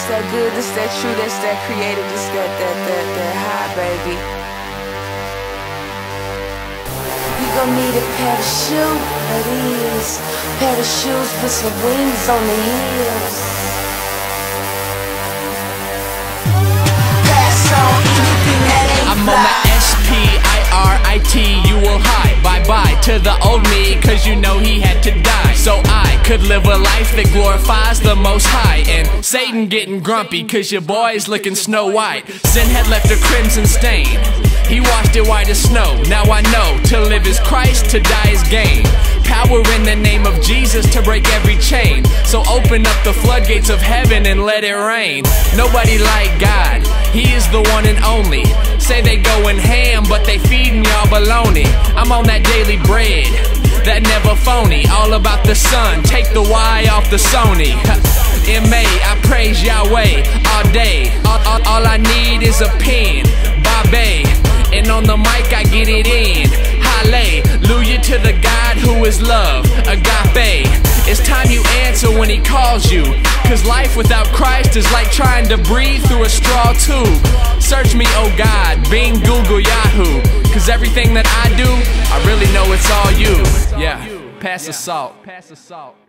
that good, it's that true, that's that creative, it's that high, baby. You gon' need a pair of shoes, that is. Pair of shoes with some wings on the heels. Pass on anything that ain't I'm on the SPIRIT, you will hide. Bye-bye to the old me, cause you know he had to die. So I could live a life that glorifies the Most High. And Satan getting grumpy, cause your boy's looking Snow White. Sin had left a crimson stain, he washed it white as snow. Now I know, to live is Christ, to die is gain. Power in the name of Jesus to break every chain. So open up the floodgates of heaven and let it rain. Nobody like God, he is the one and only. Say they going ham, but they feeding y'all baloney. I'm on that daily bread, that never phony. All about the sun, take the Y off the Sony. M.A. I praise Yahweh all day. All I need is a pen, Babe. And on the mic I get it in. Hallelujah to the God who is love, agape. It's time you answer when he calls you, cause life without Christ is like trying to breathe through a straw tube. Search me, oh God, Bing, Google, Yahoo, cause everything that I do, I really know it's all you. Yeah, pass the salt.